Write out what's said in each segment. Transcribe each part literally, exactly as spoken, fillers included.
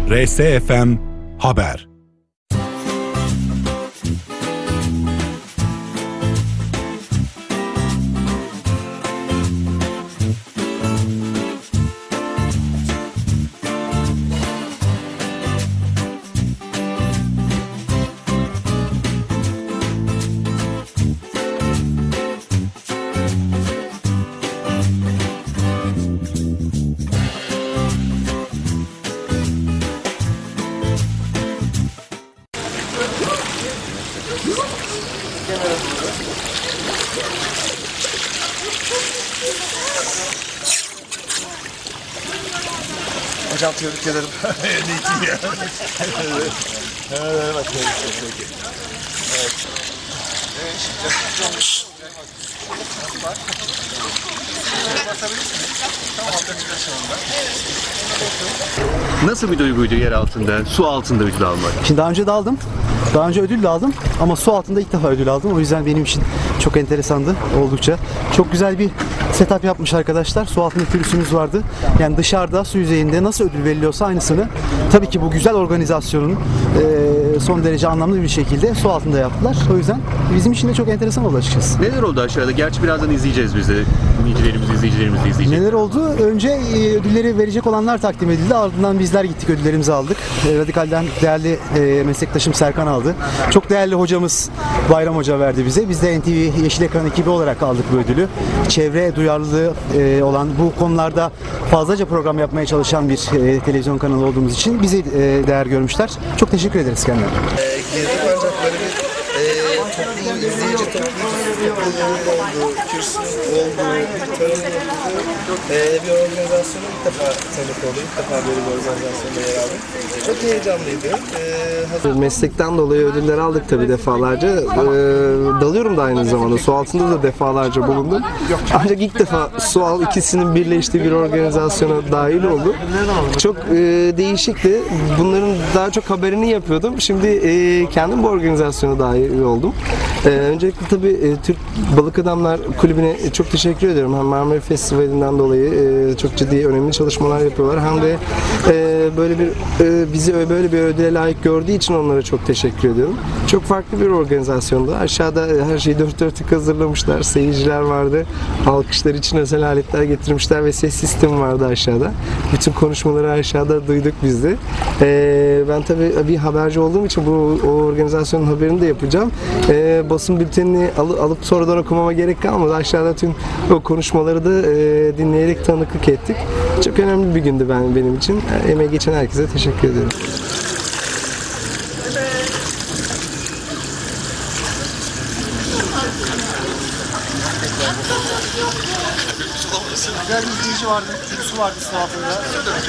R S F M Haber. Hocam tebrik ederim. Niyetim ya. Evet. Evet, bak peki. Evet. Nasıl bir duyguydu yer altında, su altında ödül almak? Şimdi daha önce de aldım. Daha önce ödül de aldım ama su altında ilk defa ödül aldım. O yüzden benim için çok enteresandı oldukça. Çok güzel bir setup yapmış arkadaşlar. Su altında kürsümüz vardı. Yani dışarıda su yüzeyinde nasıl ödül veriliyorsa aynısını tabii ki bu güzel organizasyonun e, son derece anlamlı bir şekilde su altında yaptılar. O yüzden bizim için de çok enteresan oldu açıkçası. Neler oldu aşağıda? Gerçi birazdan izleyeceğiz biz de. Dinleyicilerimiz, izleyicilerimiz de izleyecek. Neler oldu? Önce e, ödülleri verecek olanlar takdim edildi. Ardından bizler gittik, ödüllerimizi aldık. E, Radikal'den değerli e, meslektaşım Serkan aldı. Çok değerli hocamız Bayram Hoca verdi bize. Biz de N T V Yeşil Ekran ekibi olarak aldık bu ödülü. Çevre duyarlılığı e, olan, bu konularda fazlaca program yapmaya çalışan bir e, televizyon kanalı olduğumuz için bizi e, değer görmüşler. Çok teşekkür ederiz kendilerine. E, gezdik ancak böyle bir e, toplum, izleyici topluluğunun olduğu, kürsünün olduğu, bir törenin olduğu e, bir organizasyona ilk defa tanık oldum. İlk defa böyle bir organizasyonda yer aldım. Çok heyecanlıydı. E, hazır... Meslekten dolayı ödüller aldık tabii defalarca. E, dalıyorum da aynı zamanda. Su altında da defalarca bulundum. Ancak ilk defa su al ikisinin birleştiği bir organizasyona dahil oldum. Çok e, değişikti. Bunların daha çok haberini yapıyordum. Şimdi e, kendim bu organizasyona dahil oldum. E, öncelikle tabii e, Türk Balık Adamlar Kulübü'ne çok teşekkür ediyorum. Hem Marmara Festivali'nden dolayı e, çok ciddi, önemli çalışmalar yapıyorlar. Hem de e, böyle bir e, bizi böyle bir ödüle layık gördüğü için onlara çok teşekkür ediyorum. Çok farklı bir organizasyondu. Aşağıda her şeyi dört dörtlük hazırlamışlar. Seyirciler vardı. Alkışlar için özel aletler getirmişler ve ses sistemi vardı aşağıda. Bütün konuşmaları aşağıda duyduk biz de. E, ben tabii bir haberci olduğum için bu o organizasyonun haberini de yapacağım. E, basın bültenini al, alıp sonradan okumama gerek kalmadı. Aşağıda tüm o konuşmaları da e, dinleyerek tanıklık ettik. Çok önemli bir gündü ben benim için. E, emeği geçen herkese teşekkür ederim. Güzel bir izleyici vardı, kürsü vardı su altında.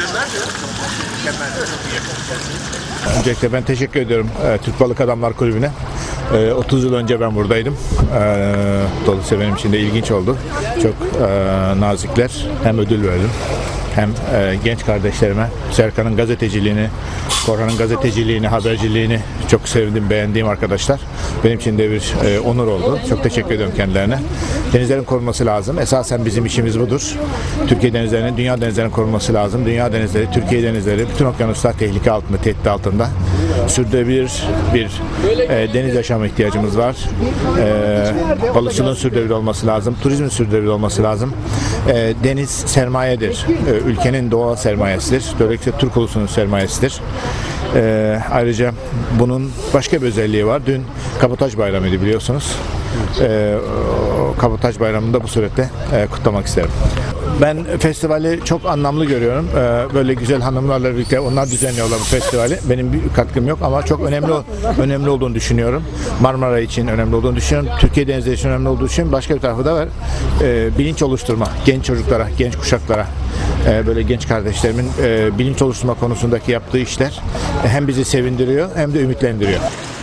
Öncelikle ben teşekkür ediyorum e, Türk Balık Adamlar Kulübü'ne. E, otuz yıl önce ben buradaydım. E, dolayısıyla benim için de ilginç oldu. Çok e, nazikler. Hem ödül verdim hem e, genç kardeşlerime Serkan'ın gazeteciliğini, Korhan'ın gazeteciliğini, haberciliğini çok sevdim, beğendiğim arkadaşlar. Benim için de bir e, onur oldu. Çok teşekkür ediyorum kendilerine. Denizlerin korunması lazım. Esasen bizim işimiz budur. Türkiye denizlerinin, dünya denizlerinin korunması lazım. Dünya denizleri, Türkiye denizleri, bütün okyanuslar tehlike altında, tehdit altında. Sürdürülebilir bir e, deniz yaşamı ihtiyacımız var. E, balıkçılığın sürdürülebilir olması lazım. Turizmin sürdürülebilir olması lazım. E, deniz sermayedir. E, ülkenin doğal sermayesidir. Dolayısıyla Türk ulusunun sermayesidir. E, ayrıca bunun başka bir özelliği var. Dün Kabotaj Bayramı'ydı biliyorsunuz. E, Kabotaj Bayramı'nı bu surette e, kutlamak isterim. Ben festivali çok anlamlı görüyorum. Ee, böyle güzel hanımlarla birlikte onlar düzenliyorlar bu festivali. Benim bir katkım yok ama çok önemli önemli olduğunu düşünüyorum. Marmara için önemli olduğunu düşünüyorum. Türkiye denizleri için önemli olduğunu düşünüyorum. Başka bir tarafı da var. Ee, bilinç oluşturma. Genç çocuklara, genç kuşaklara, e, böyle genç kardeşlerimin e, bilinç oluşturma konusundaki yaptığı işler hem bizi sevindiriyor hem de ümitlendiriyor.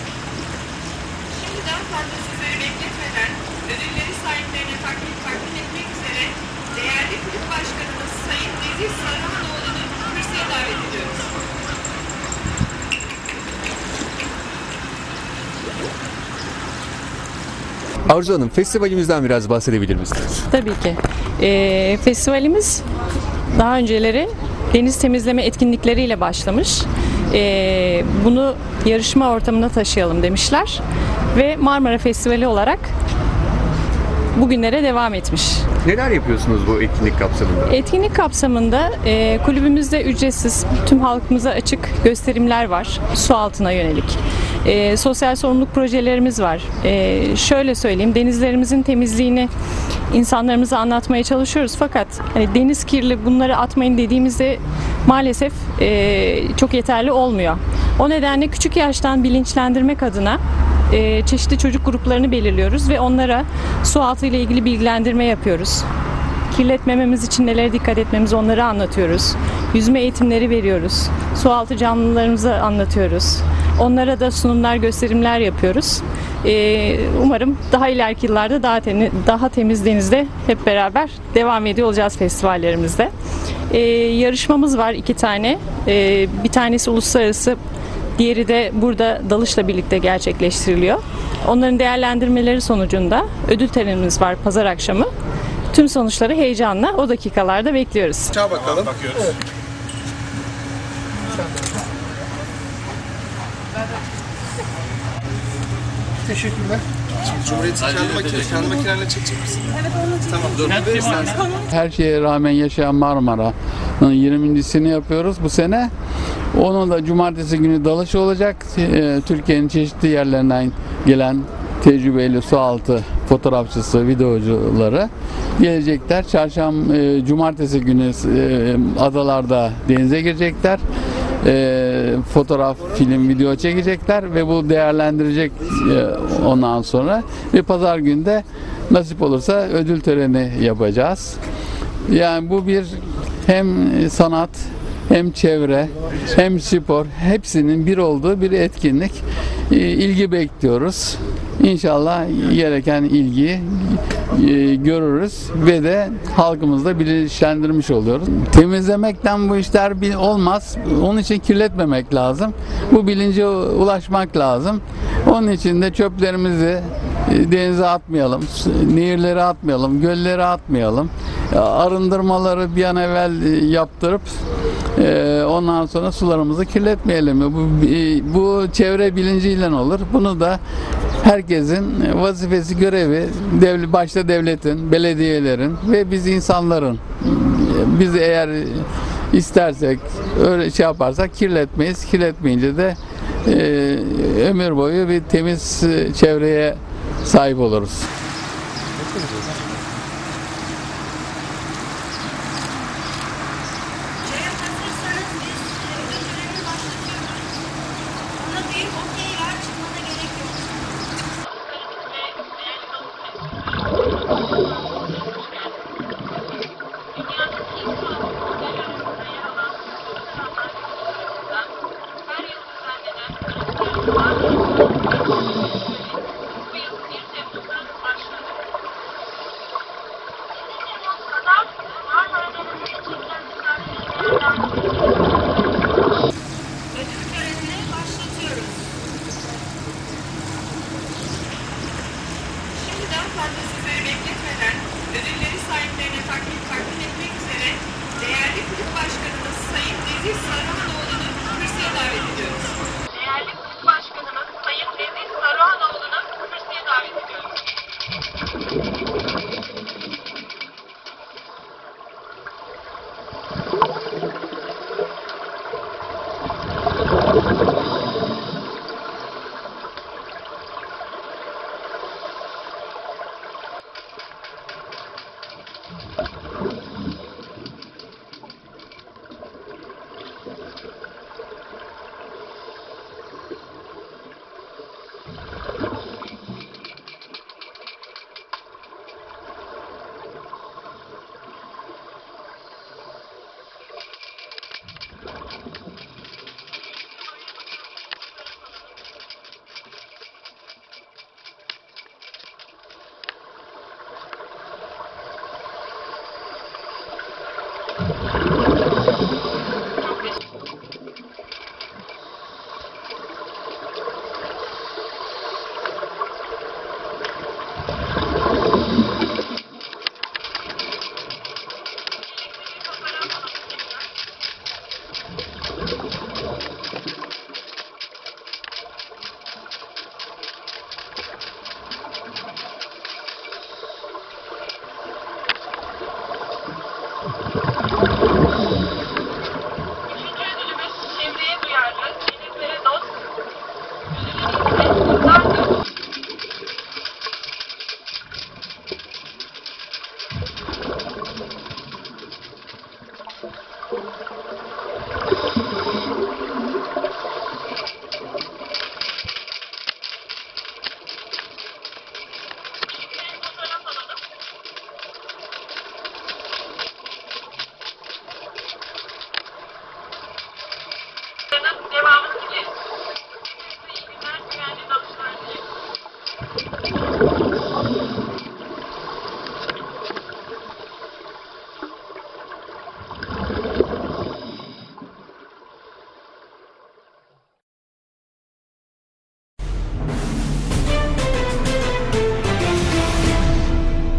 Arzu Hanım, festivalimizden biraz bahsedebilir misiniz? Tabii ki. E, festivalimiz daha önceleri deniz temizleme etkinlikleriyle başlamış. E, bunu yarışma ortamına taşıyalım demişler ve Marmara Festivali olarak bugünlere devam etmiş. Neler yapıyorsunuz bu etkinlik kapsamında? Etkinlik kapsamında e, kulübümüzde ücretsiz, tüm halkımıza açık gösterimler var, su altına yönelik. E, sosyal sorumluluk projelerimiz var. E, şöyle söyleyeyim, denizlerimizin temizliğini insanlarımıza anlatmaya çalışıyoruz. Fakat hani deniz kirli, bunları atmayın dediğimizde maalesef e, çok yeterli olmuyor. O nedenle küçük yaştan bilinçlendirmek adına e, çeşitli çocuk gruplarını belirliyoruz ve onlara su altı ile ilgili bilgilendirme yapıyoruz. Kirletmememiz için nelere dikkat etmemizi onlara anlatıyoruz. Yüzme eğitimleri veriyoruz. Sualtı canlılarımızı anlatıyoruz. Onlara da sunumlar, gösterimler yapıyoruz. Ee, umarım daha ileriki yıllarda daha, temiz, daha temiz denizde hep beraber devam ediyor olacağız festivallerimizde. Ee, yarışmamız var iki tane. Ee, bir tanesi uluslararası, diğeri de burada dalışla birlikte gerçekleştiriliyor. Onların değerlendirmeleri sonucunda ödül törenimiz var pazar akşamı. Tüm sonuçları heyecanla o dakikalarda bekliyoruz. Çağ bakalım. Evet. Teşekkürler. Şimdi Cumhuriyet'in kendi, makine, kendi makinenle çekecek misin? Evet, onu tamam, dur. İstersen. Her şeye rağmen yaşayan Marmara'nın yirmincisini yapıyoruz bu sene. Onun da cumartesi günü dalışı olacak. Türkiye'nin çeşitli yerlerinden gelen tecrübeli sualtı fotoğrafçısı, videocuları gelecekler. Çarşamba, e, cumartesi günü e, adalarda denize girecekler. E, fotoğraf, film, video çekecekler ve bu değerlendirecek e, ondan sonra. Ve pazar günde nasip olursa ödül töreni yapacağız. Yani bu bir hem sanat, hem çevre, hem spor, hepsinin bir olduğu bir etkinlik. E, ilgi bekliyoruz. İnşallah gereken ilgiyi e, görürüz ve de halkımızda bilinçlendirmiş oluyoruz. Temizlemekten bu işler bir olmaz. Onun için kirletmemek lazım. Bu bilince ulaşmak lazım. Onun için de çöplerimizi e, denize atmayalım, nehirlere atmayalım, göllere atmayalım. Arındırmaları bir an evvel e, yaptırıp e, ondan sonra sularımızı kirletmeyelim. Bu, e, bu çevre bilinciyle olur. Bunu da herkesin vazifesi, görevi, devlet, başta devletin, belediyelerin ve biz insanların, biz eğer istersek, öyle şey yaparsak kirletmeyiz. Kirletmeyince de e, ömür boyu bir temiz çevreye sahip oluruz.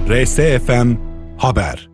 R S F M Haber.